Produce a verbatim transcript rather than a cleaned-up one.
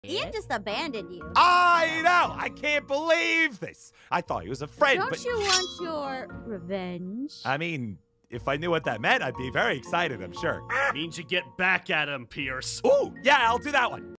Ian just abandoned you. I know! I can't believe this! I thought he was a friend, Don't but... you want your revenge? I mean, if I knew what that meant, I'd be very excited, I'm sure. Means you get back at him, Pierce. Ooh, yeah, I'll do that one.